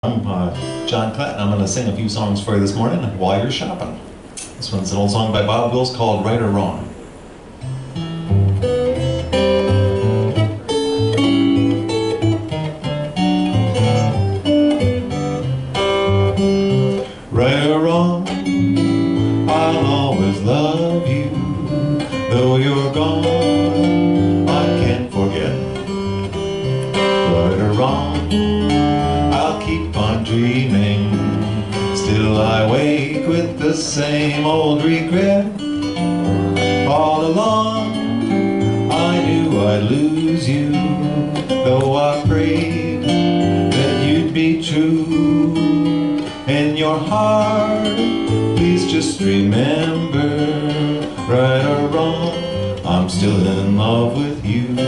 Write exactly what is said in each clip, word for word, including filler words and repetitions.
I'm uh, John Clatton. I'm going to sing a few songs for you this morning while you're shopping. This one's an old song by Bob Wills called Right or Wrong. Right or wrong, I'll always love you. Though you're gone, I can't forget. Right or wrong, I'll keep on dreaming. Still I wake with the same old regret. All along, I knew I'd lose you, though I prayed that you'd be true. In your heart, please just remember, right or wrong, I'm still in love with you.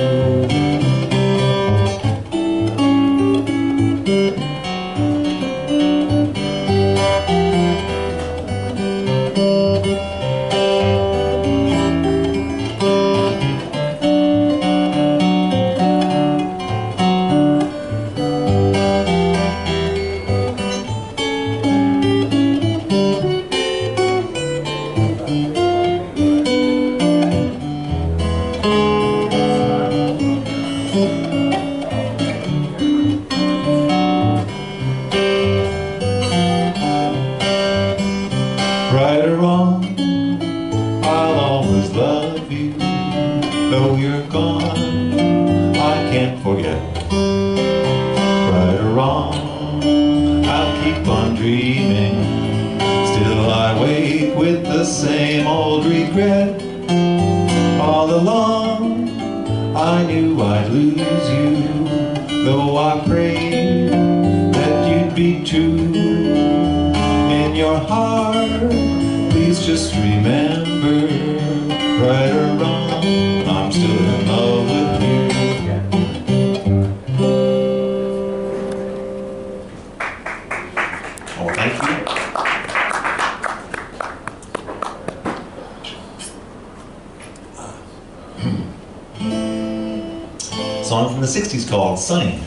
Right or wrong, I'll always love you. Though you're gone, I can't forget. Right or wrong, I'll keep on dreaming. Still I wake with the same old regret. All along, I knew I'd lose you, though I prayed that you'd be true. In your heart, please just remember, right or wrong, I'm still in love with you. Oh, thank you. Song from the sixties called Sunny.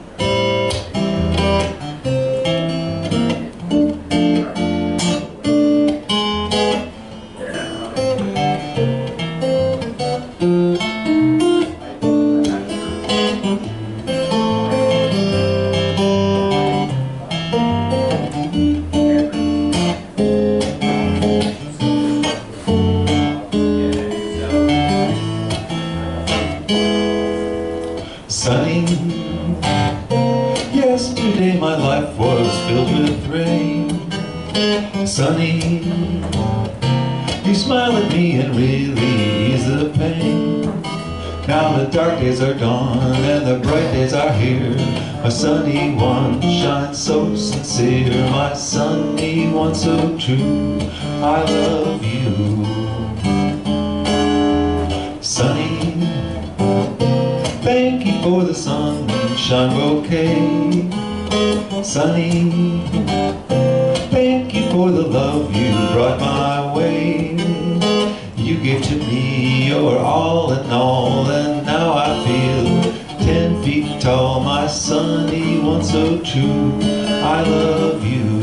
Sunny, yesterday my life was filled with rain. Sunny, you smile at me and really ease the pain. Now the dark days are gone and the bright days are here. My sunny one shines so sincere. My sunny one so true. I love you. Sunny, thank you for the sunshine bouquet. Sunny, thank you for the love you brought my way. You gave to me your all in all, and now I feel ten feet tall. My sunny one so true. I love you.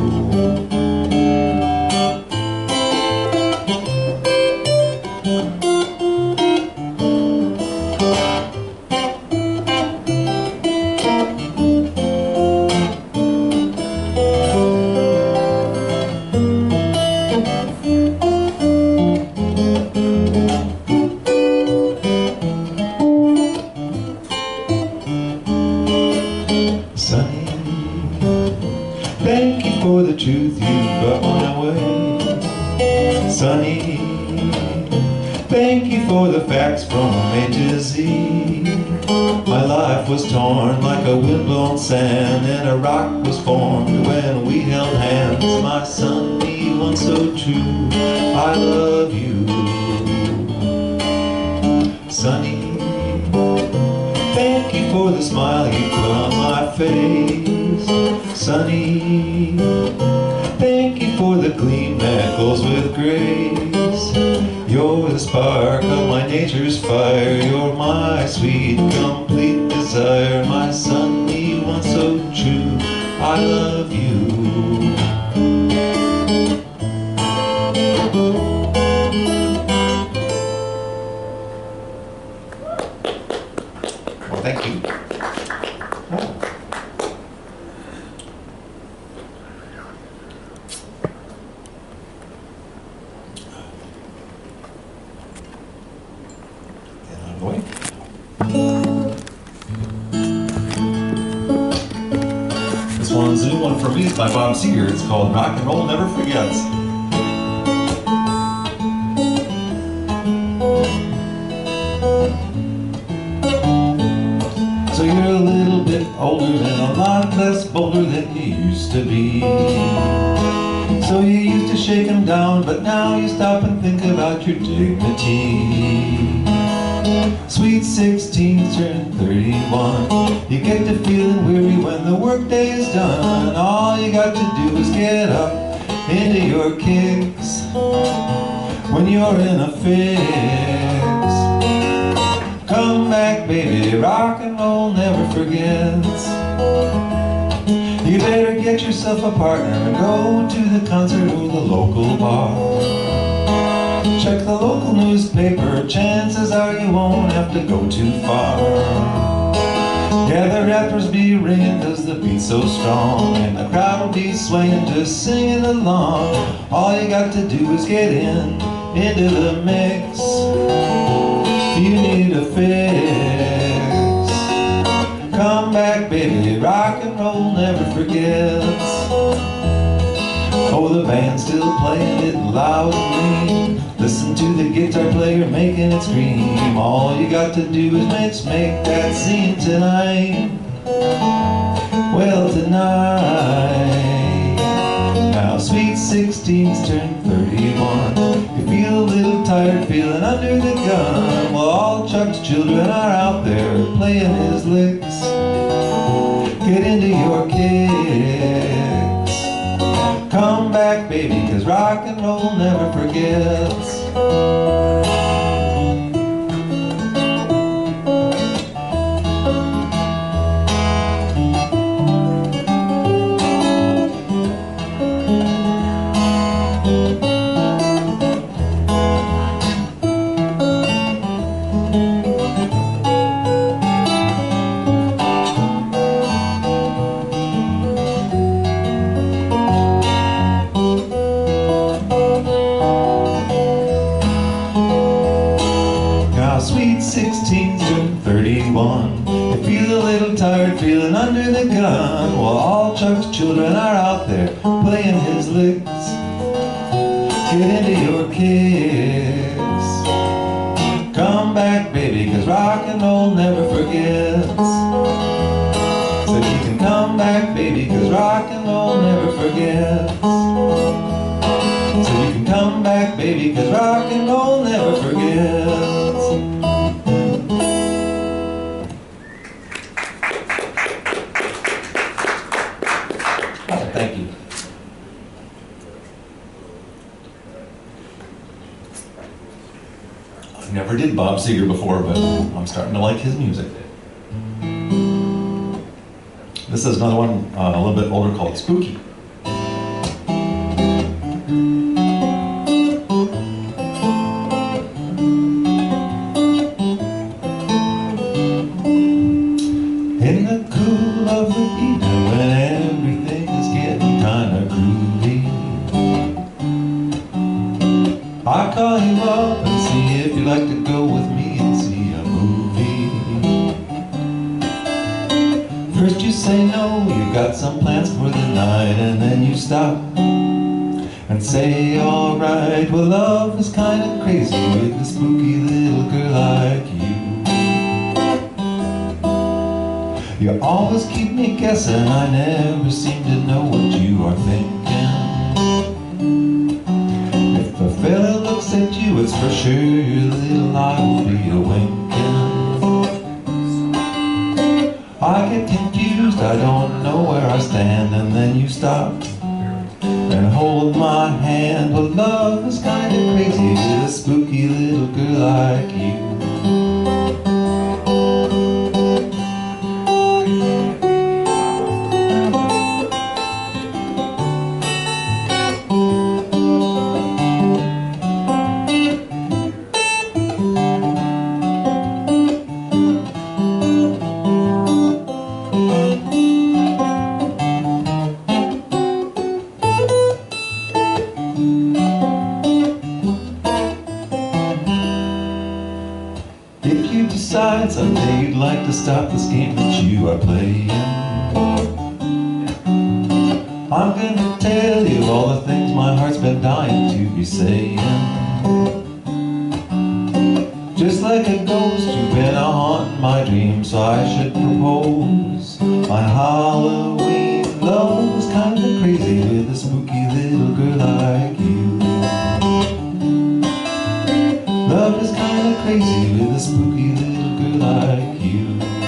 Sunny, thank you for the truth you brought my way. Sunny, thank you for the facts from A to Z. My life was torn like a windblown sand, and a rock was formed when we held hands. My sunny one so true, I love you. Sunny, thank you for the smile you put on my face. Sunny, thank you for the gleam that glows with grace. You're the spark of my nature's fire. You're my sweet, complete desire. My sunny one so true. I one's a new one for me. It's by Bob Seger. It's called Rock and Roll Never Forgets. So you're a little bit older and a lot less bolder than you used to be. So you used to shake them down, but now you stop and think about your dignity. Sweet sixteens turn thirty-one. You get to feeling weary when the workday is done. All you got to do is get up into your kicks when you're in a fix. Come back, baby, rock and roll never forgets. You better get yourself a partner and go to the concert or the local bar. Check the local newspaper, chances are you won't have to go too far. Yeah, the rappers be ringing cause the beat's so strong, and the crowd will be swaying just singing along. All you got to do is get in, into the mix. You need a fix. Come back, baby, rock and roll never forgets. Oh, the band's still playing it loud and clean. Listen to the guitar player making it scream. All you got to do is make, make that scene tonight. Well, tonight. Now sweet sixteens turn thirty-one. You feel a little tired, feeling under the gun. Well, all Chuck's children are out there playing his licks. Get into your kicks. Come back, baby, cause rock and roll never forgets. Sweet sixteens turn thirty-one. You feel a little tired, feeling under the gun. While all Chuck's children are out there playing his licks. Get into your kicks. Come back, baby, cause rock and roll never forgets. So you can come back, baby, cause rock and roll never forgets. So you can come back, baby, cause rock and roll never forgets. Thank you. I never did Bob Seger before, but I'm starting to like his music. This is another one, uh, a little bit older, called Spooky. In the cool of the evening, when everything is getting kinda groovy, I call you up and see if you'd like to go with me and see a movie. First you say no, you've got some plans for the night, and then you stop and say, alright, well love is kinda crazy with a spooky little girl like you. You always keep me guessing, I never seem to know what you are thinking. If a fella looks at you, it's for sure your little eye will be a-winking. I get confused, I don't know where I stand, and then you stop and hold my hand. Well, love is kinda crazy with a spooky little girl like you. If you decide someday you'd like to stop this game that you are playing, I'm gonna tell you all the things my heart's been dying to be saying. Just like a ghost, you've been a haunting my dreams, so I should propose. My Halloween love is kinda crazy with a spooky little girl like you. Love is kinda crazy with a spooky little girl like you.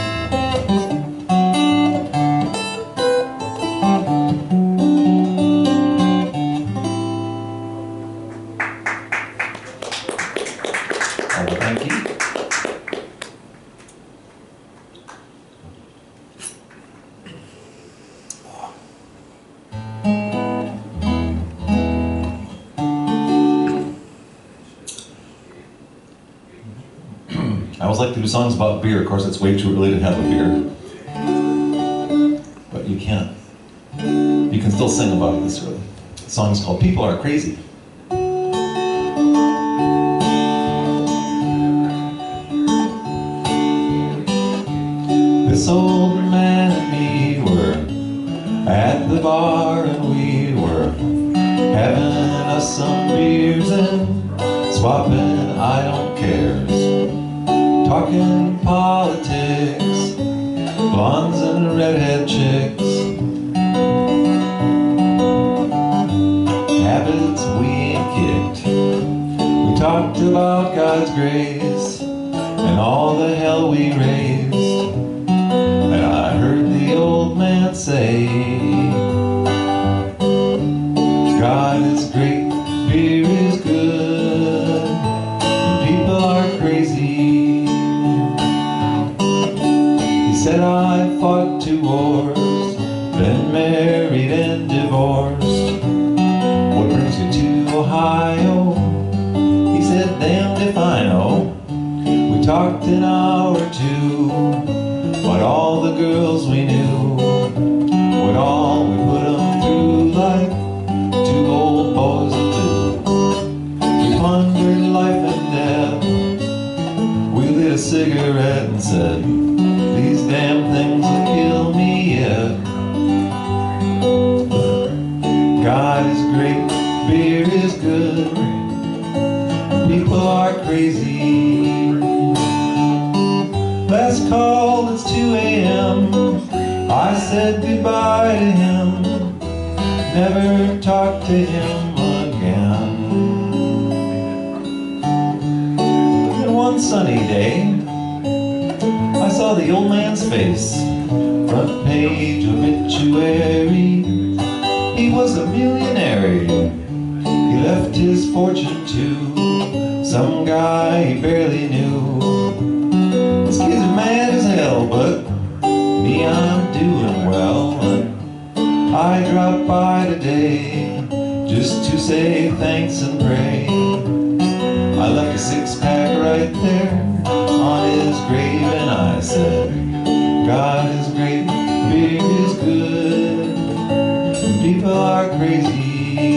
Oh, thank you. I always like to do songs about beer. Of course, it's way too early to have a beer. But you can't. You can still sing about it this early. The song is called People Are Crazy. This old man and me were at the bar, and we were having us some beers and swapping I don't cares, talking politics, blondes and redhead chicks, habits we ain't kicked. We talked about God's grace and all the hell we raised. And I heard the old man say, God is great, beer is good, and people are crazy. He said I fought two wars, been married and divorced. What brings you to Ohio? He said, damned if I know. We talked an hour or two about all the girls we knew, what all we put them through like two old boys of blue. We pondered life and death, we lit a cigarette and said, these damn things will kill me yet. God is great, beer is good, people are crazy. Last call, it's two A M I said goodbye to him, never talked to him again. And one sunny day, I saw the old man's face, front page obituary. He was a millionaire. He left his fortune to some guy he barely knew. His kids are mad as hell, but me, I'm doing well. And I dropped by today just to say thanks and pray. I left a six-pack right there on his grave, and I said, God is great, beer is good, and people are crazy.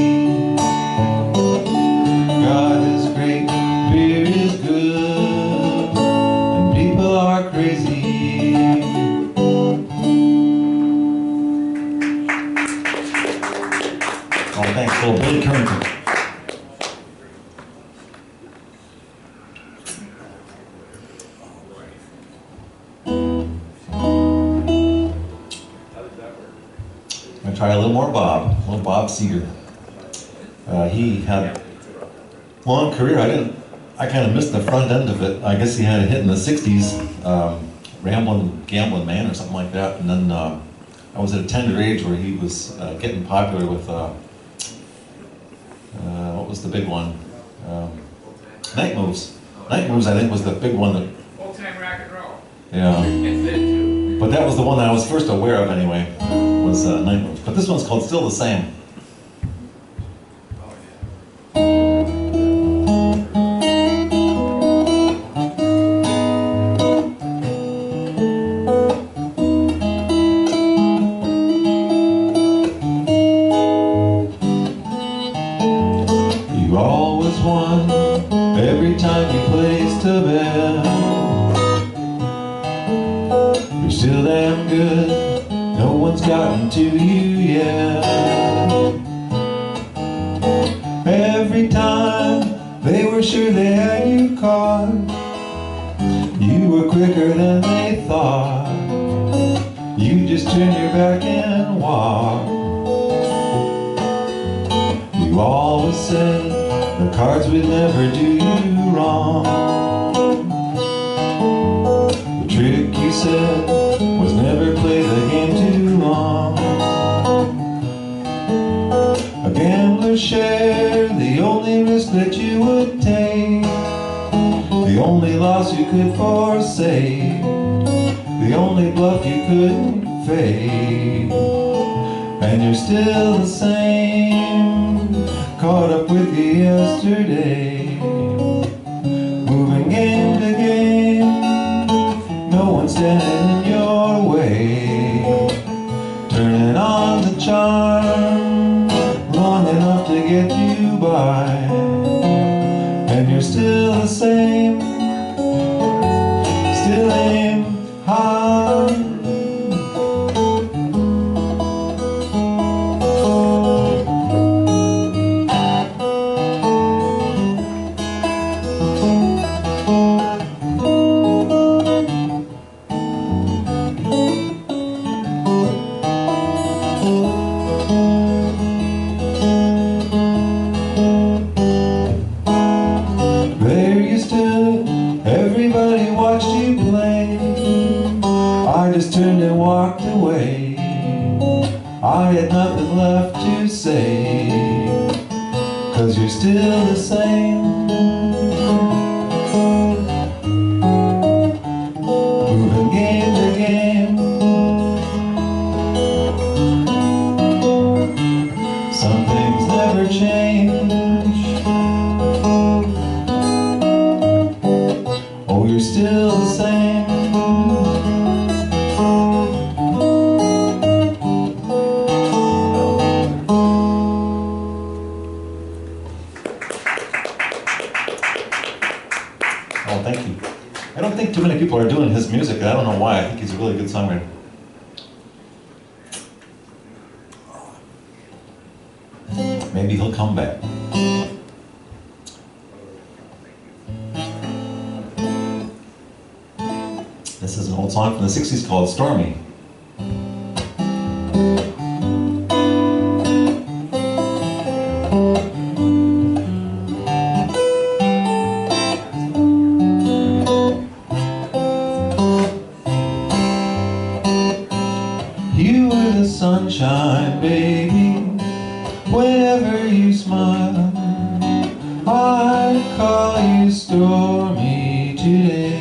God is great, beer is good, and people are crazy. Oh, thanks, little Billy Currington. I'm gonna try a little more Bob, a little Bob Seger. Uh, he had a long career. I didn't. I kind of missed the front end of it. I guess he had a hit in the sixties, um, Ramblin' Gamblin' Man or something like that. And then uh, I was at a tender age where he was uh, getting popular with, uh, uh, what was the big one? Um, Night Moves. Night Moves, I think, was the big one that... Old time rock and roll. Yeah. It's it too. But that was the one that I was first aware of anyway, was uh, Night Moves. But this one's called Still the Same. You always won every time you placed a bet. You're still damn good, no one's gotten to you yet. sure they had you caught. You were quicker than they thought. You just turned your back and walked. You always said the cards would never do you wrong. The trick you said was never play the game too long. A gambler shared the only risk that you would take, the only loss you could forsake, the only bluff you couldn't fake. And you're still the same, caught up with you yesterday, moving game to game, no one standing in your way, turning on the charm long enough to get you by. And you're still the same, still aim high. Everybody watched you play. I just turned and walked away. I had nothing left to say, 'cause you're still the same, moving game to game. Some things never change. Oh, you're still the same. Oh, thank you. I don't think too many people are doing his music. I don't know why. I think he's a really good songwriter. Maybe he'll come back. This is an old song from the sixties called Stormy. You were the sunshine, baby, whenever you smile. I call you stormy today.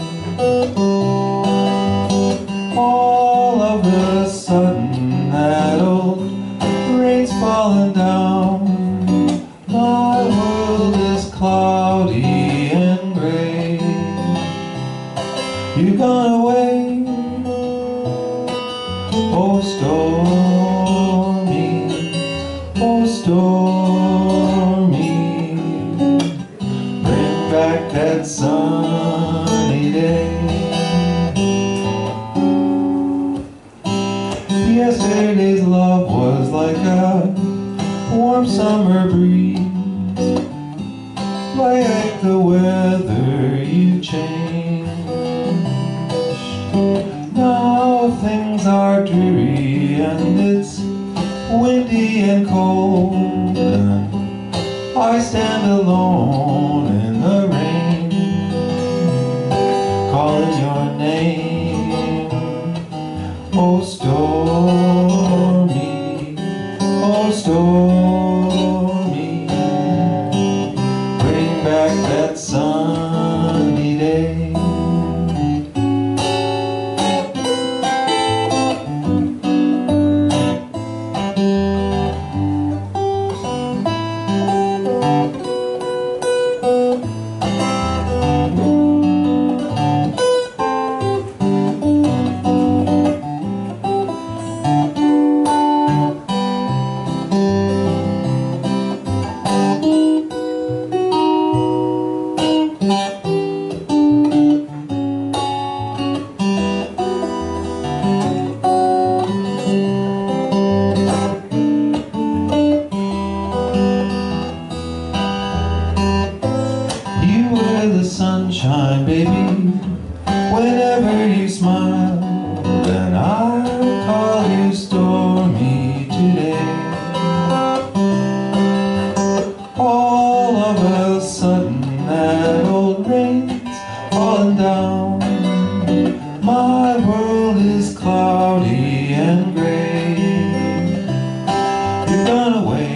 All of a sudden that old rain's falling down. My world is cloudy and gray. You've gone away. Oh stormy, oh stormy, bring back that sunny day. Yesterday's love was like a warm summer breeze, like the weather you changed. Now things are dreary and it's windy and cold, and I stand alone in the rain, calling your name. Oh stormy, oh stormy, bring back that sunny day. you've gone away.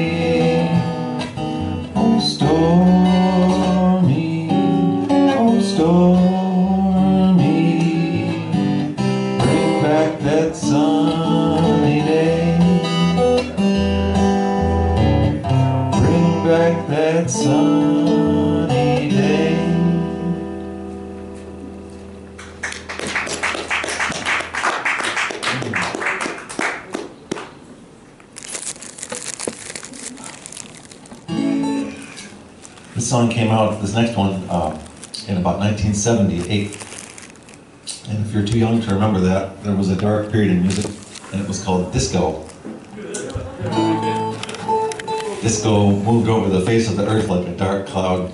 Oh, stormy, oh, stormy, bring back that sunny day. Bring back that sunny day. This song came out, this next one, uh, in about nineteen seventy-eight. And if you're too young to remember that, there was a dark period in music, and it was called disco. Disco moved over the face of the earth like a dark cloud.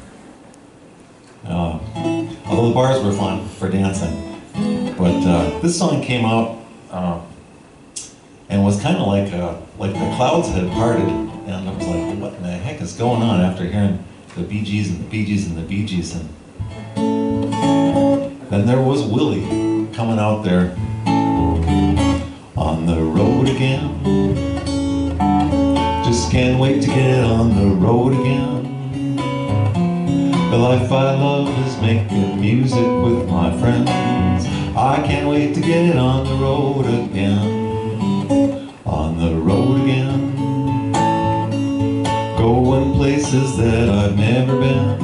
Uh, although the bars were fun for dancing. But uh, this song came out uh, and was kind of like, uh, like the clouds had parted. And I was like, what in the heck is going on after hearing the Bee Gees and the Bee Gees and the Bee Gees? And then there was Willie coming out there on the road again. Just can't wait to get on the road again. The life I love is making music with my friends. I can't wait to get on the road again. On the road again. Going places that I've never been,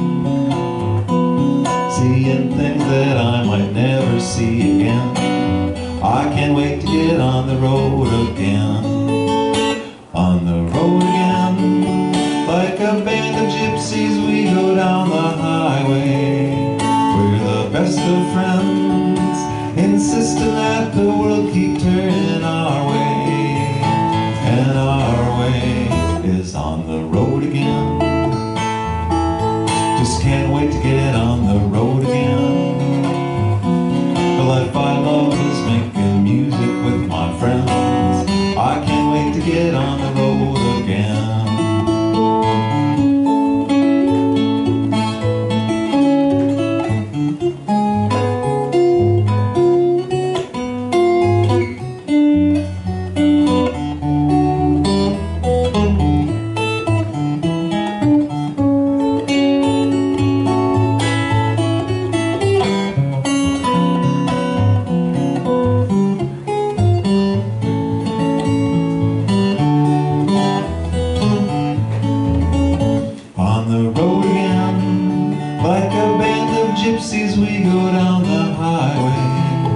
seeing things that I might never see again. I can't wait to get on the road again. On the road again. Like a band of gypsies we go down the highway. We're the best of friends, insisting that the world keep turning our way. And our way is on the road again. Just can't wait to get on the road again. The life I love is making music with my friends. I can't wait to get on the road again. Like a band of gypsies we go down the highway.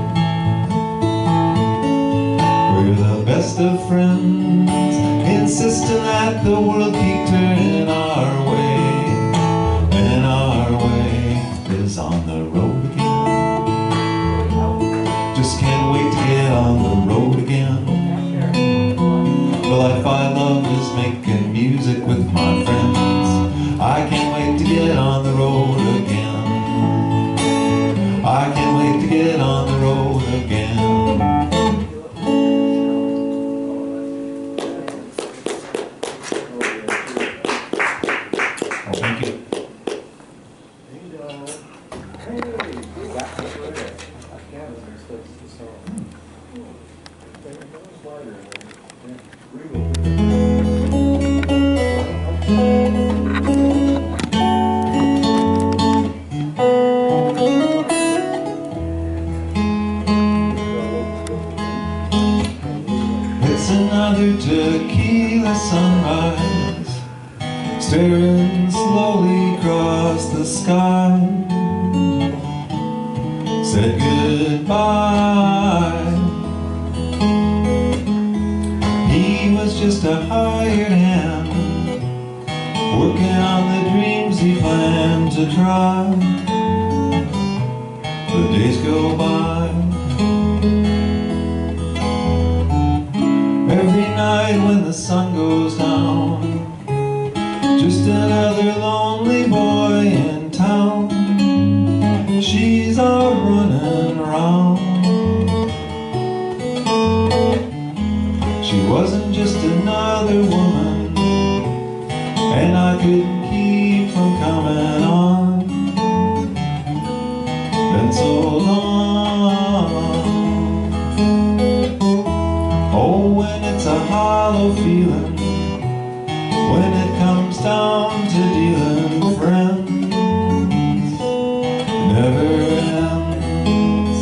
We're the best of friends, insisting that the world keep turning our way. And our way is on the road again. Just can't wait to get on the road again. The life I love is making music with my friends. I can't wait to get on the road again. I can't wait to get on the road again. Oh, thank you. It's another tequila sunrise, staring slowly across the sky. Said goodbye. He was just a hired hand, working on the dreams he planned to try. The days go by. Every night when the sun goes down, just another lonely boy in town. She's out running around. She wasn't just another woman, and I couldn't keep from coming on. Been so long. Oh, when it's a holiday no feeling when it comes down to dealing. Friends never ends.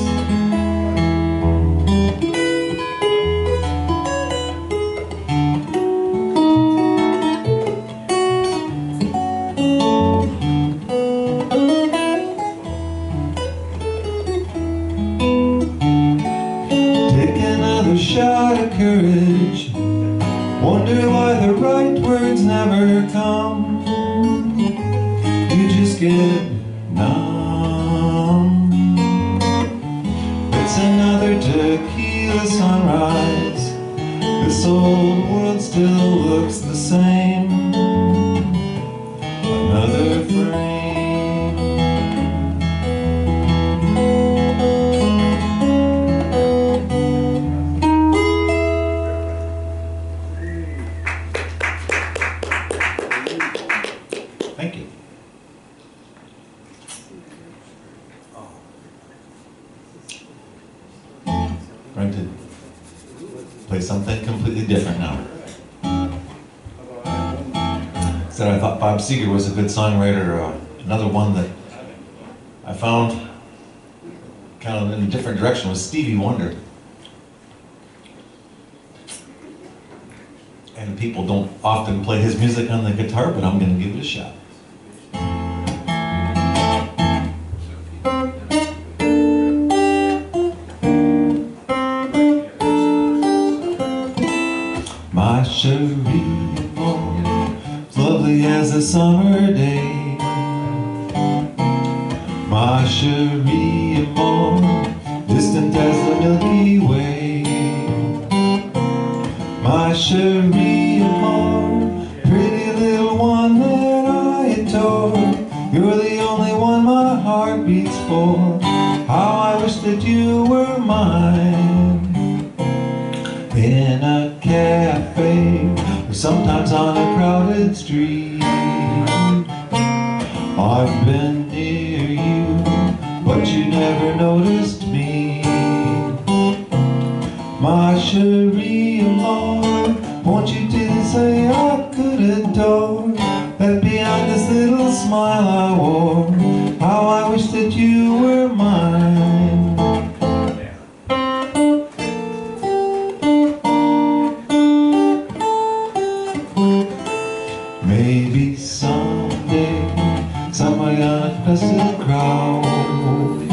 Take another shot of courage. Wonder why the right words never come. You just get numb. It's another tequila sunrise. This old world still looks the same. Another frame. Thank you. Going to play something completely different now. Said I thought Bob Seger was a good songwriter. Uh, another one that I found kind of in a different direction was Stevie Wonder. And people don't often play his music on the guitar, but I'm going to give it a shot. My Cherie, as lovely as a summer day. My Cherie, distant as the Milky Way. My Cherie, pretty little one that I adore. You're the only one my heart beats for. How I wish that you were mine. In a cafe, or sometimes on a crowded street. I've been near you, but you never noticed me. My Cherie, amor, won't you didn't say I could adore that behind this little smile I wore. How I wish that you were mine. Maybe someday, somewhere across the crowd.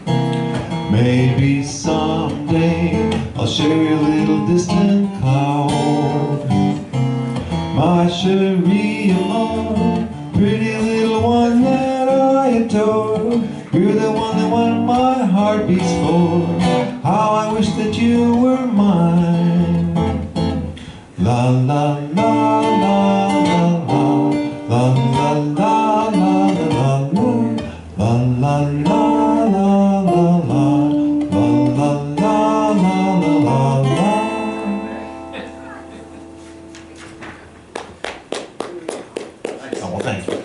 Maybe someday, I'll share your little distant cloud. My Cherie, amor, pretty little one that I adore. You're the one, the one my heart beats for. How I wish that you were mine. La la la la. La la la la la la la la la la la la la la la. Oh, well, thank you.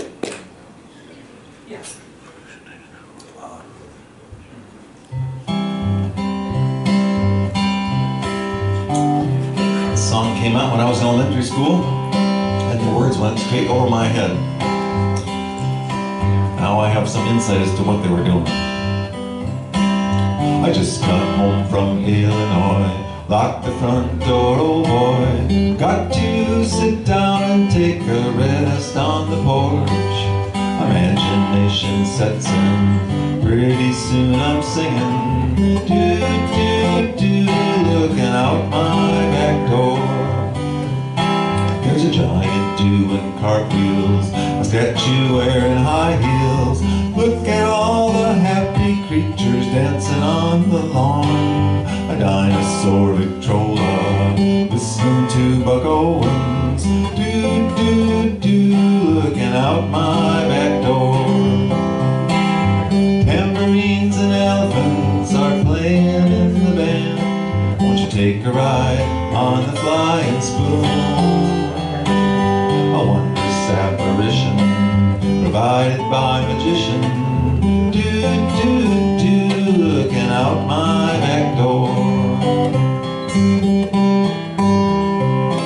This song came out when I was in elementary school. The words went straight over my head. Now I have some insight as to what they were doing. I just got home from Illinois, locked the front door, oh boy. Got to sit down and take a rest on the porch. Imagination sets in, pretty soon I'm singing. Do, do, do, looking out my back door. There's a giant doing cartwheels, a statue wearing high heels. Look at all the happy creatures dancing on the lawn. A dinosaur Victrola, listening to Buck Owens. Do, do, do, looking out my back door. Tambourines and elephants are playing in the band. Won't you take a ride on the Flying Spoon? A wondrous apparition provided by magician. Do, do, do, looking out my back door.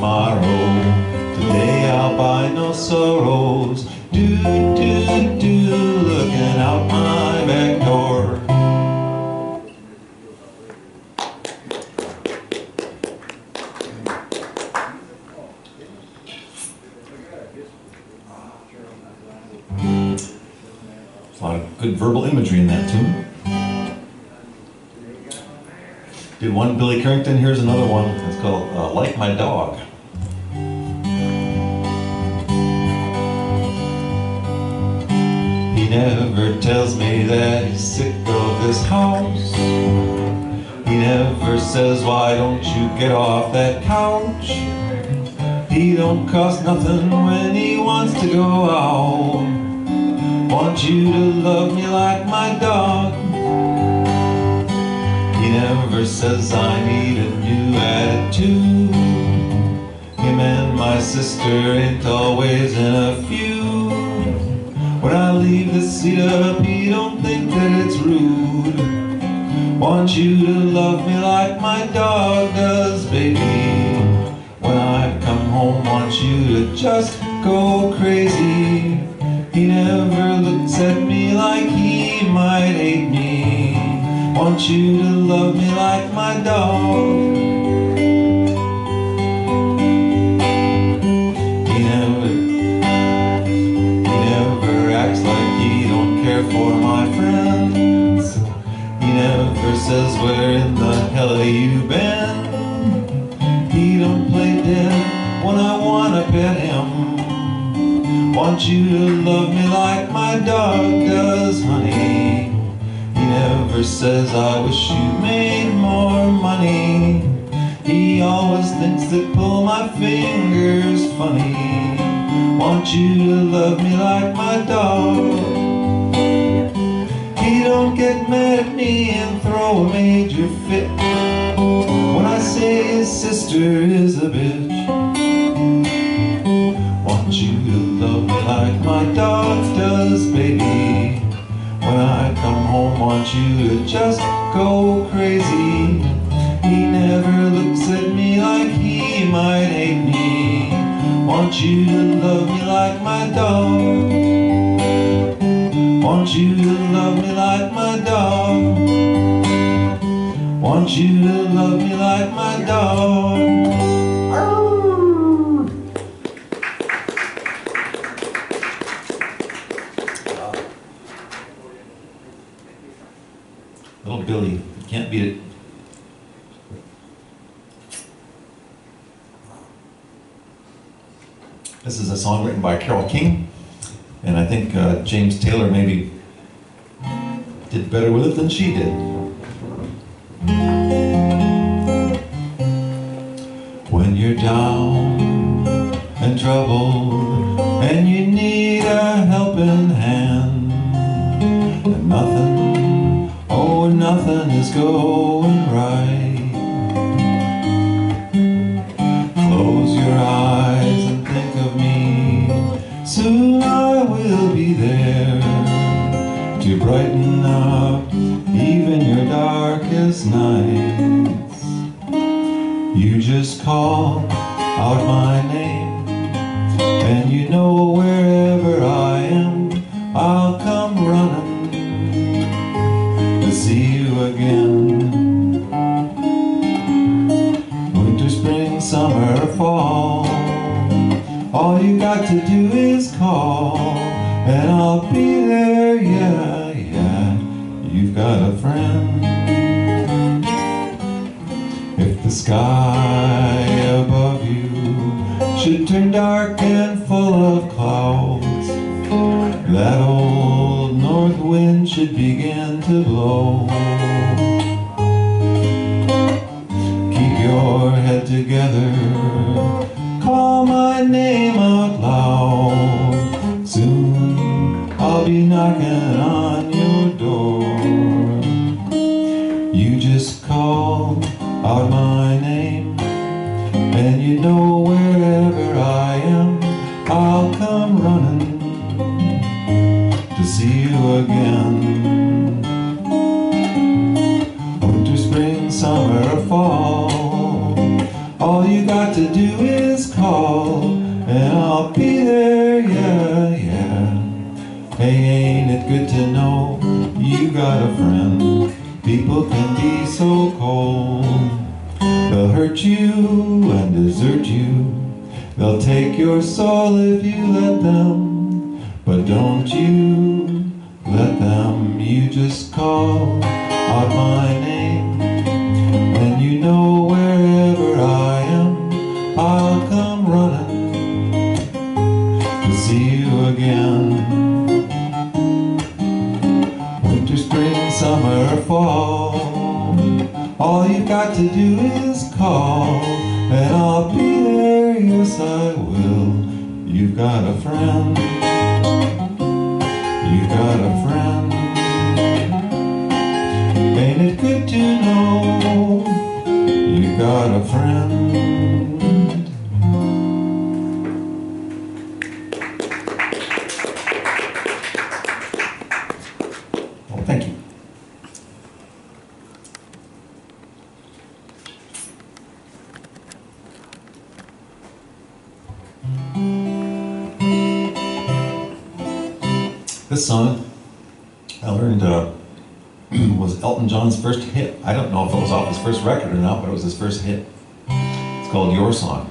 tomorrow. Today I'll buy no sorrows. Do, do, do, looking out my back door. A lot of good verbal imagery in that tune. Did one Billy Currington, here's another one. It's called uh, Like My Dog. He never tells me that he's sick of this house. He never says, why don't you get off that couch? He don't cost nothing when he wants to go out. Want you to love me like my dog. He never says I need a new attitude. Him and my sister ain't always in a feud. When I leave the seat up, he don't think that it's rude. Want you to love me like my dog does, baby. When I come home, want you to just go crazy. He never looks at me like he might hate me. Want you to love me like my dog. He never, he never acts like he don't care for my friends. He never says, where in the hell have you been? He don't play dead when I wanna pet him. Want you to love me like my dog does, honey. He never says, I wish you made more money. He always thinks that pull my fingers funny. Want you to love me like my dog. He don't get mad at me and throw a major fit when I say his sister is a bitch. Want you to love me like my dog does, baby. When I come home, want you to just go crazy. He never looks at me like he might hate me. Want you to love me like my dog. Want you to love me like my dog. Want you to love me like my dog. Little Billy, you can't beat it. This is a song written by Carole King, and I think uh, James Taylor maybe did better with it than she did. When you're down and troubled and you need a helping hand, and nothing, oh nothing is going right, close your eyes and think of me. Soon I will be there to brighten up even your darkest nights. You just call out my name, and you know wherever I am, I'll come running to see you again. Winter, spring, summer, or fall, all you got to do is call, and I'll be there, yeah, yeah, you've got a friend. If the sky above you should turn dark and full of clouds, that old north wind should begin to blow. Keep your head together, call my name out loud. Soon I'll be knocking on your door. You just call out my name, and you know wherever I am, I'll come running to see you again. Winter, spring, summer, or fall, all you got to do is just call and I'll be there, yeah, yeah. Hey, ain't it good to know you got a friend? People can be so cold. They'll hurt you and desert you. They'll take your soul if you let them. But don't you let them. You just call out my name, and you know wherever I am, I'll come running to see you again. Winter, spring, summer, or fall, all you've got to do is call, and I'll be there, yes I will. You've got a friend, you've got a friend. Ain't it good to know you've got a friend? Well, thank you. This song I learned uh, was Elton John's first hit. I don't know if it was off his first record or not, but it was his first hit. It's called Your Song.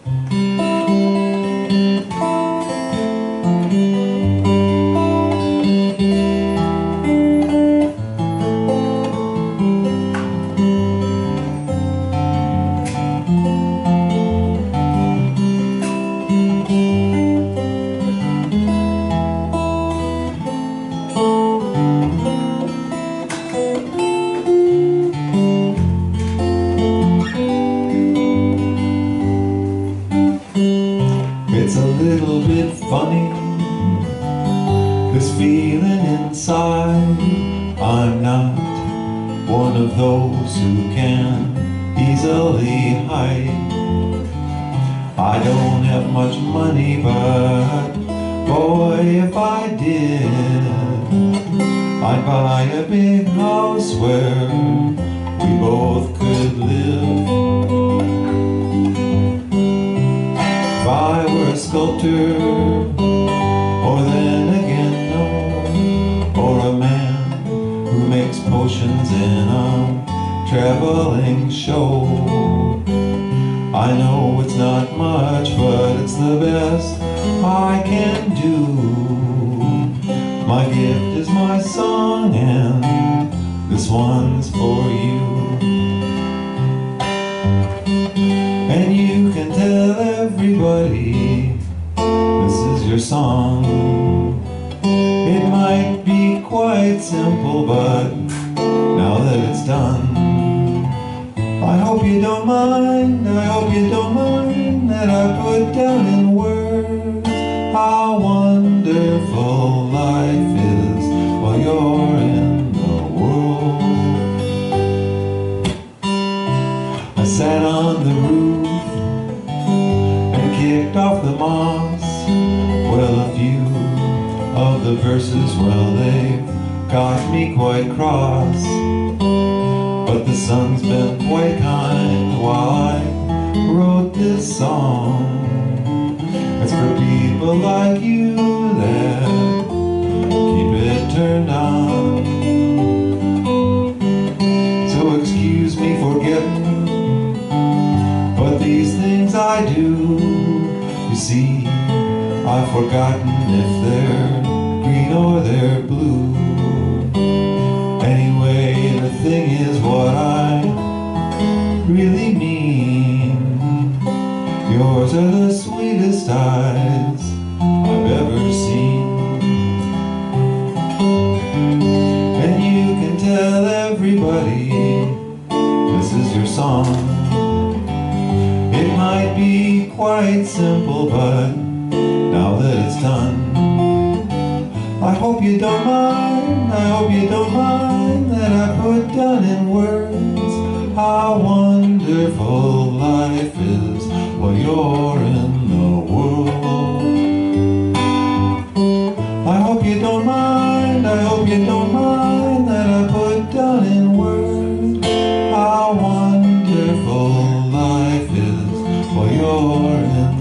It's a little bit funny, this feeling inside. I'm not one of those who can easily hide. I don't have much money, but boy, if I did, I'd buy a big house where we both could live. If I were a sculptor, or then again no, or a man who makes potions in a traveling show. I know it's not much, but it's the best I can do. My gift is my song, and this one's for you. And you can tell everybody this is your song. It might be quite simple, but now that it's done, I hope you don't mind, I hope you don't mind that I put down in words how wonderful life is while you're in the world. I sat on the roof and kicked off the moss. Well, a few of the verses, well, they've got me quite cross. But the sun's been quite kind while I wrote this song. It's for people like you that keep it turned on. So excuse me for getting, but these things I do. You see, I've forgotten if they're green or they're blue. Anyway, the thing is what I really mean. Yours are the sweetest eyes I've ever seen. And you can tell everybody this is your song. It might be quite simple, but now that it's done, I hope you don't mind, I hope you don't mind that I put down in words how wonderful life is while you're in the world. I hope you don't mind, I hope you don't mind that I put down in words how wonderful life is while you're in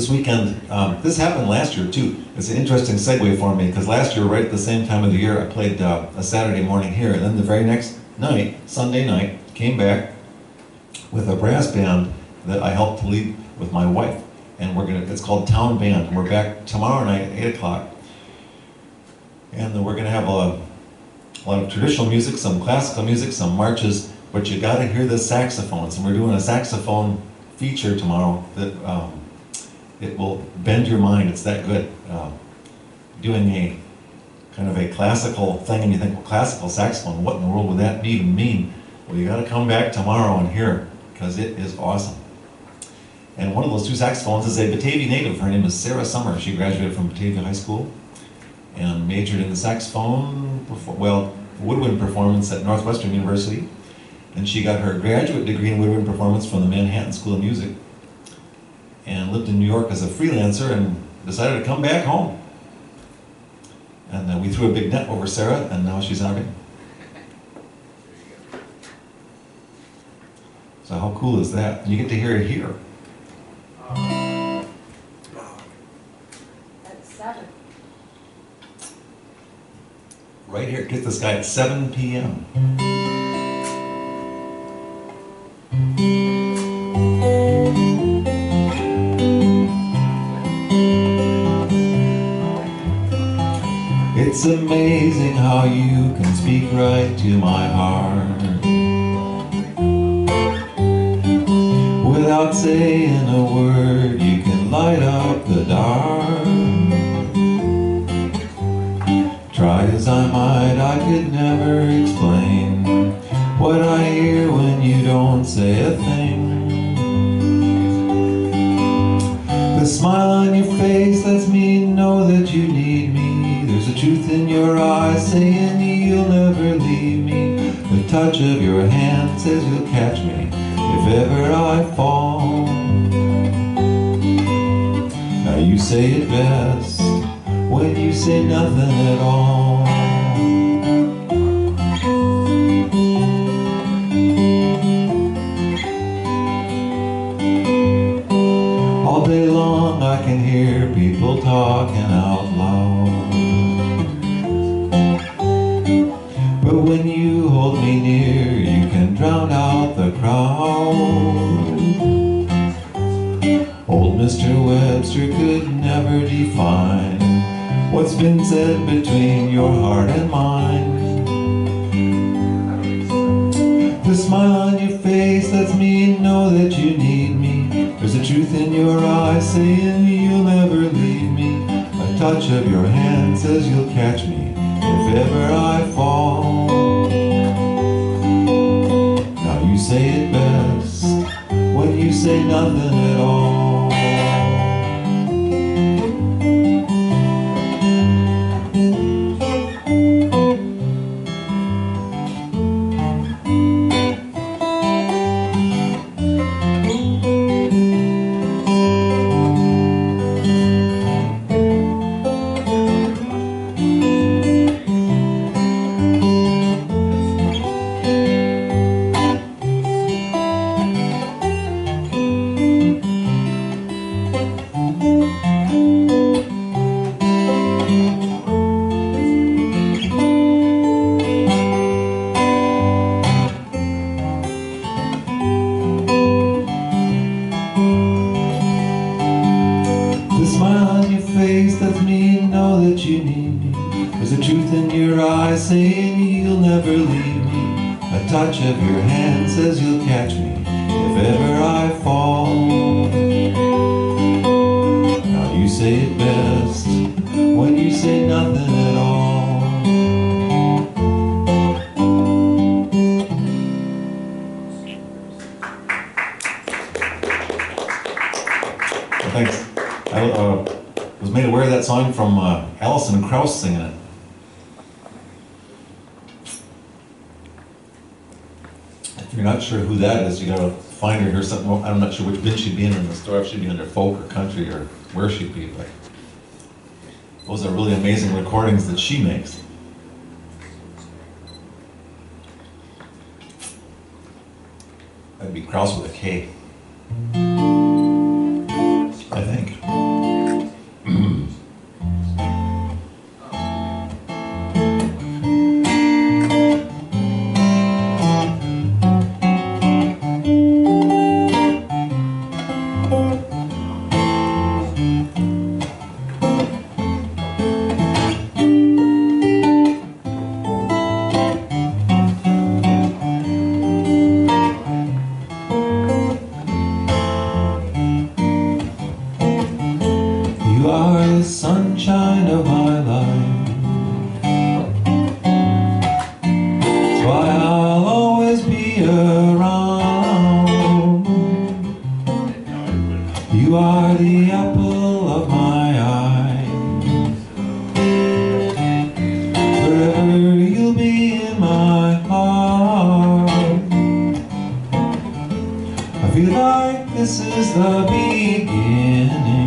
this weekend, um, this happened last year too. It's an interesting segue for me because last year, right at the same time of the year, I played uh, a Saturday morning here, and then the very next night, Sunday night, came back with a brass band that I helped to lead with my wife, and we're gonna. It's called Town Band. We're back tomorrow night at eight o'clock, and we're gonna have a, a lot of traditional music, some classical music, some marches. But you got to hear the saxophones, and we're doing a saxophone feature tomorrow that um, it will bend your mind. It's that good. Uh, doing a kind of a classical thing, and you think, well, classical saxophone, what in the world would that even mean? Well, you got to come back tomorrow and hear it, because it is awesome. And one of those two saxophones is a Batavia native. Her name is Sarah Summer. She graduated from Batavia High School and majored in the saxophone, well, woodwind performance at Northwestern University. And she got her graduate degree in woodwind performance from the Manhattan School of Music, and lived in New York as a freelancer and decided to come back home. And uh, we threw a big net over Sarah, and now she's on it. So how cool is that? And you get to hear it here. At seven. Right here, get this guy at seven p m It's amazing how you can speak right to my heart without saying a word. You can light up the dark. Try as I might, I could never explain what I hear when you don't say a thing. The smile on your face lets me know that you need me. There's a truth in your eyes saying you'll never leave me. The touch of your hand says you'll catch me if ever I fall. Now you say it best when you say nothing at all. All day long I can hear people talking out loud, but when you hold me near, you can drown out the crowd. Old Mister Webster could never define what's been said between your heart and mine. The smile on your face lets me know that you need me. There's a truth in your eyes saying you'll never leave me. A touch of your hand says you'll catch me if ever I fall. Now you say it best when you say nothing at all. The smile on your face lets me know that you need me. There's a truth in your eyes saying you'll never leave me. A touch of your hand says you'll catch me if ever I fall. Now you say it best when you say nothing at all. Well, thanks. I uh, was made aware of that song from uh, Alison Krauss singing it. If you're not sure who that is, you gotta find her here. Something. I'm not sure which bin she'd be in in the store. If she'd be under folk or country or where she'd be, but those are really amazing recordings that she makes. That'd be Krauss with a K, I think. You are the sunshine of my life. That's why I'll always be around. You are the apple of my eye. Forever you'll be in my heart. I feel like this is the beginning.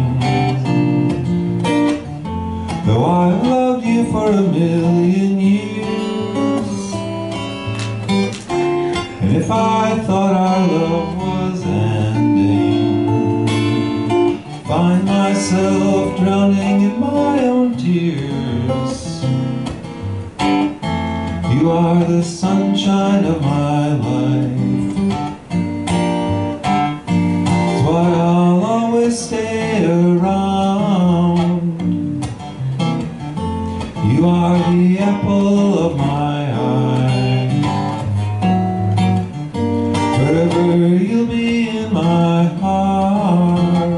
Though I've loved you for a million years, and if I thought our love was ending, find myself drowning in my own tears. You are the sunshine of my life. That's why I'll always stay around. You are the apple of my eye. Forever you'll be in my heart.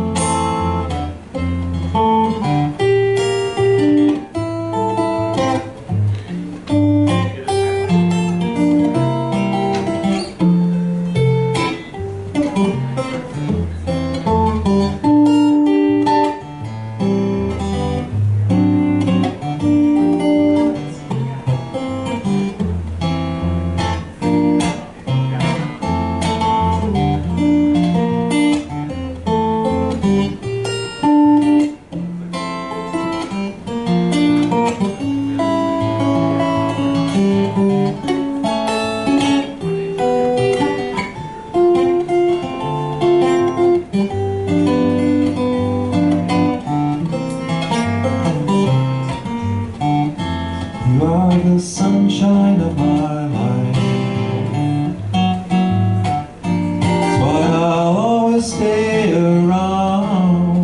You are the sunshine of my life. That's why I'll always stay around.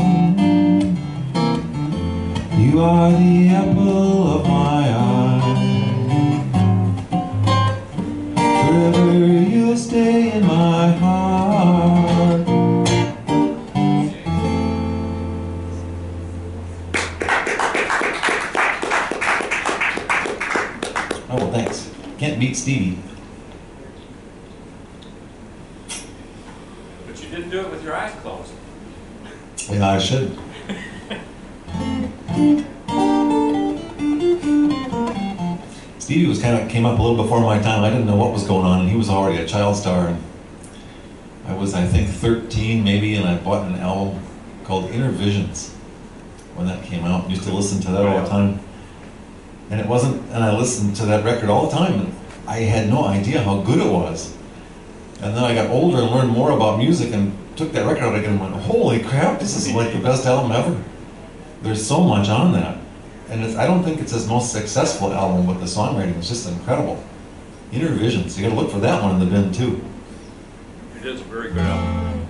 You are the apple of my eye. Forever you'll stay in my heart. Oh, well, thanks. Can't beat Stevie. But you didn't do it with your eyes closed. Yeah, I should. Stevie was kind of came up a little before my time. I didn't know what was going on, and he was already a child star. And I was, I think, thirteen maybe, and I bought an album called Inner Visions when that came out. Used to listen to that all the time. And it wasn't, and I listened to that record all the time, and I had no idea how good it was. And then I got older and learned more about music and took that record out again and went, holy crap, this is like the best album ever. There's so much on that. And it's, I don't think it's his most successful album, but the songwriting is just incredible. Inner Visions, you gotta look for that one in the bin too. It is a very good album.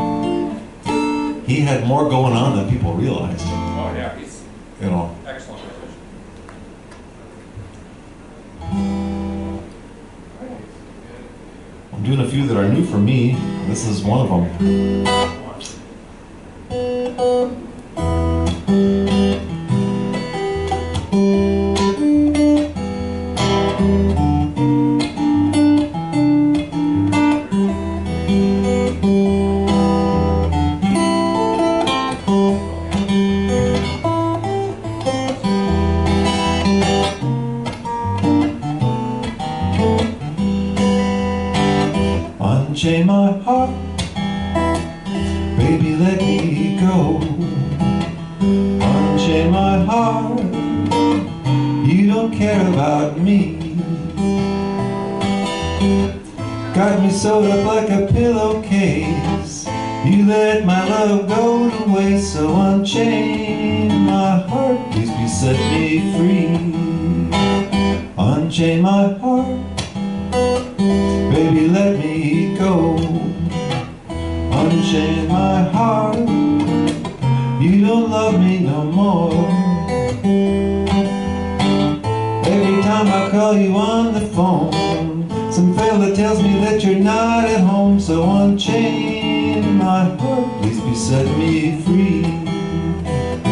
He had more going on than people realized. Oh yeah, he's You know. excellent musician. I'm doing a few that are new for me. This is one of them. Unchain my heart, baby, let me go. Unchain my heart, you don't care about me. Got me sewed up like a pillowcase. You let my love go to waste, so unchain my heart, please be set me free. Unchain my heart, baby, let me go. Unchain my heart, you don't love me no more. Every time I call you on the phone, some fella tells me that you're not at home. So unchain my heart, please be set me free.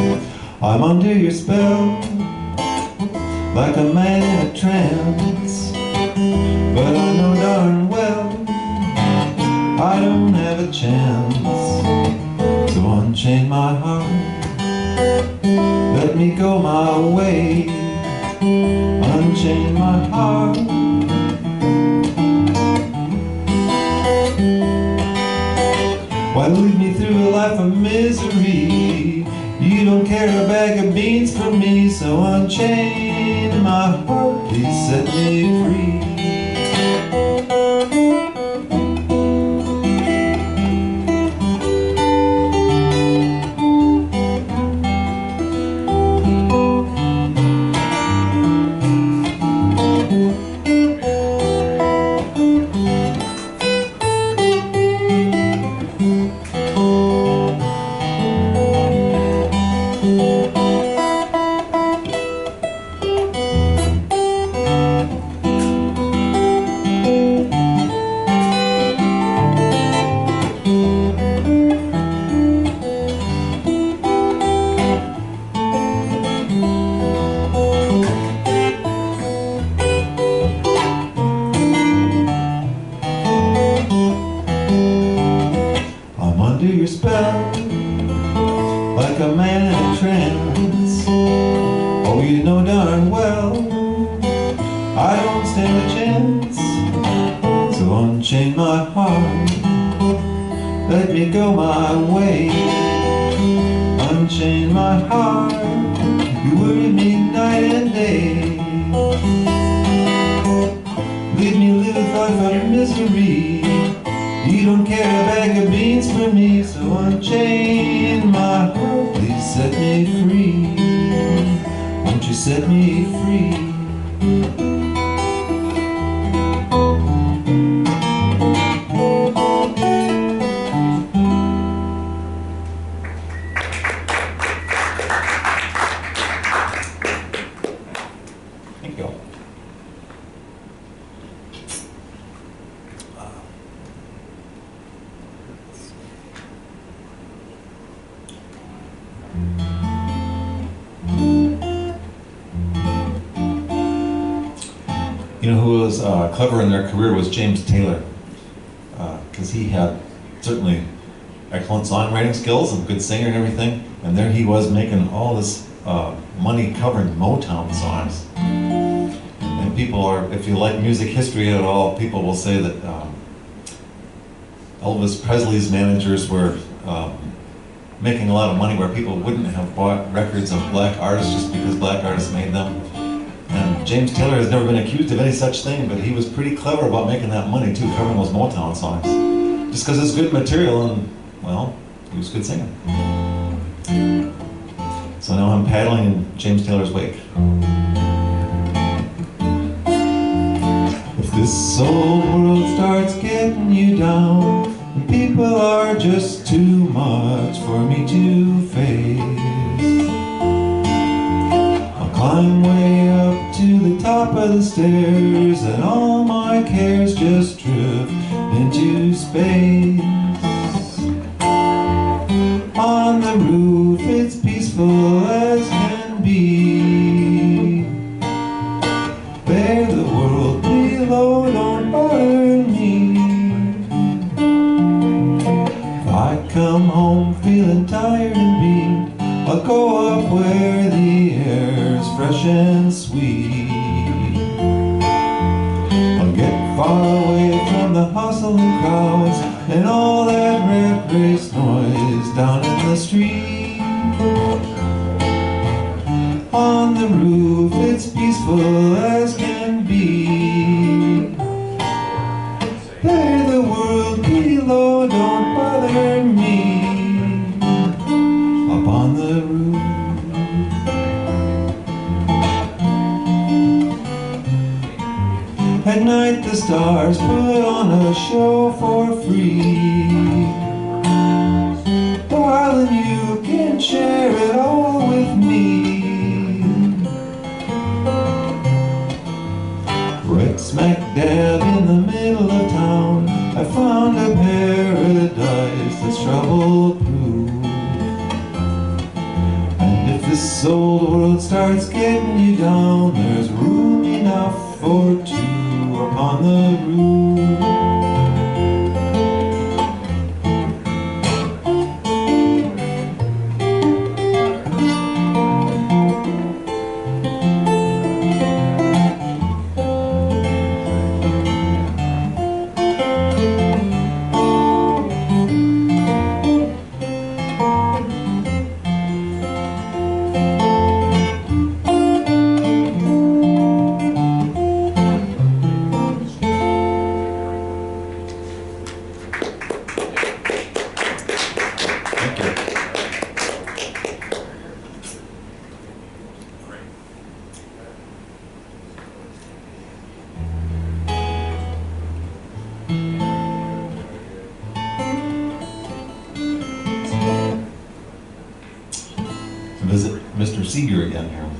I'm under your spell, like a man in a trance. But I know darn well I don't have a chance. So unchain my heart, let me go my way. Unchain my heart. Why lead me through a life of misery? You don't care a bag of beans for me. So unchain my heart, please set me free. Under your spell, like a man in a trance. Oh, you know darn well I don't stand a chance. So unchain my heart, let me go my way. Unchain my heart, you worry me night and day. Leave me live a life of misery. You don't care a bag of beans for me. So unchain my heart, please set me free. Won't you set me free? Thank you all. You know who was uh, clever in their career was James Taylor, because uh, he had certainly excellent songwriting skills and good singer and everything, and there he was making all this uh, money covering Motown songs. And people are, if you like music history at all, people will say that um, Elvis Presley's managers were um, making a lot of money where people wouldn't have bought records of black artists just because black artists made them. And James Taylor has never been accused of any such thing, but he was pretty clever about making that money too, covering those Motown songs. Just because it's good material and, well, he was a good singer. So now I'm paddling in James Taylor's wake. If this old world starts getting you down, and people are just too much for me to face, I'll climb way up to the top of the stairs, and all my cares just drift into space. On the roof it's peaceful as can be. There the world below don't bother me. If I come home feeling tired and beat, I'll go up where the air's fresh and sweet. I'll get far away from the hustle and crowds and all that rat race noise down in the street. On the roof it's peaceful as can be. There the world below don't bother me. Up on the roof, at night the stars put on a show for free. Darling, you can share it all with me. Right smack dab in the middle of town, I found a paradise that's trouble-proof. And if this So the world starts getting you down, there's room enough for two upon the roof. Visit Mister Seeger again here.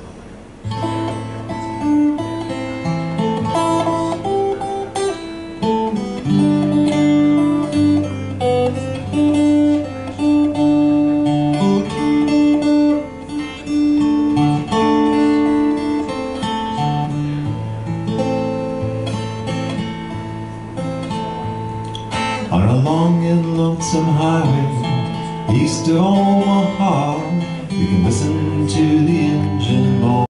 On a long and lonesome highway east of Omaha, you can listen to the engine moan.